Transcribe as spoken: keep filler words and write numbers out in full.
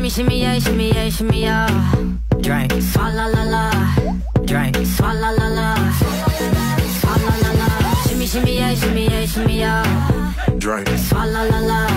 Shimmy, shimmy, yeah, shimmy, yeah, shimmy, yeah. Drink, swalla la la. Drink, swalla la la. Swalla la la. Shimmy, shimmy, yeah, shimmy, yeah, shimmy, yeah. Drink, swalla la la.